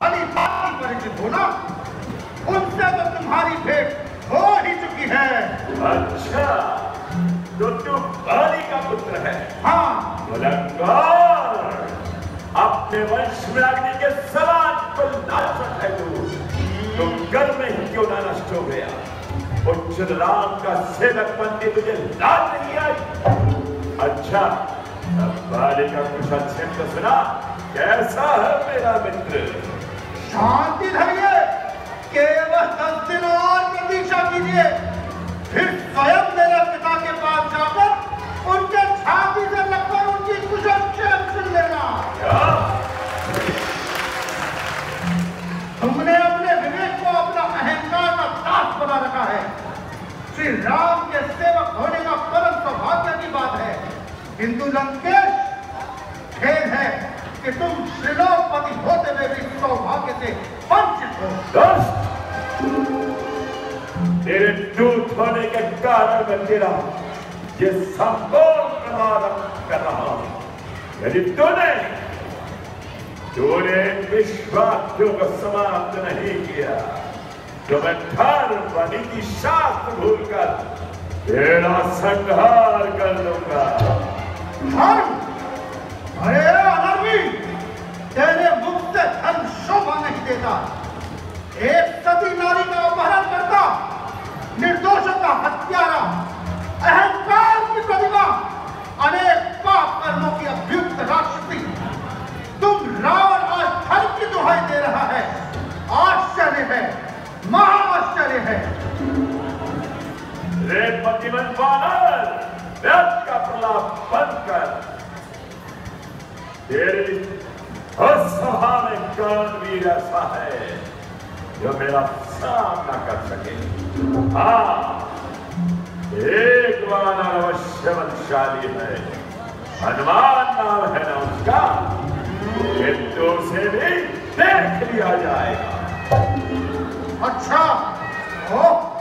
भली भांति परिचित हो ना, उनसे तो तुम्हारी भेंट हो ही चुकी है। अच्छा, तो तू बाली का पुत्र है? हाँ। बलंगार, अपने वंश में अग्नि के समान को नाचत है तू घर में ही क्यों ना नष्ट हो गया? उच्च राम का सेवक बनते तुझे लाज नहीं आई? अच्छा, अब बाली का कुछ अच्छे से सुना, कैसा है मेरा मित्र? शांति धरिए, केवल 10 दिन और प्रतीक्षा कीजिए, फिर स्वयं मेरे पिता के पास जाकर उनके छाती से लगकर उनकी कुशल क्षेम सुन लेना। क्या? तुमने अपने विवेक को अपना अहंकार का दास बना रखा है। श्री राम के सेवक होने का परम सौभाग्य की बात है, किंतु लंकेश, खेद है कि तुम श्रीलोकपति होते हुए भी सौभाग्य से वंचित हो। तेरे दूत होने के कारण मैं तेरा ये संपूर्ण प्रमाण कर रहा हूं। यदि तूने विश्वासों को समाप्त नहीं किया तो मैं धर्म व नीति शास्त्र भूलकर तेरा संहार कर दूंगा। धर्म? अरे अनर्मी, तेरे मुख से धर्म शोभा नहीं देता। एक सती नारी का अपहरण करता, निर्दोषों का हत्यारा, अहंकार की प्रतिभा, अनेक पाप कर्मों की अभ्युक्त राक्षसी, तुम रावण आज धर्म की दुहाई दे रहा है। आश्चर्य है, महाआश्चर्य है। रे पतिमन वानर, व्यर्थ का प्रलाप बंद कर। तेरे असहाय कर्मवीर ऐसा है जो मेरा सामना कर सके। हाँ, एक वानर अवश्य बलशाली है, हनुमान नाम है ना उसका, किंतु उसे भी देख लिया जाएगा। अच्छा, ओ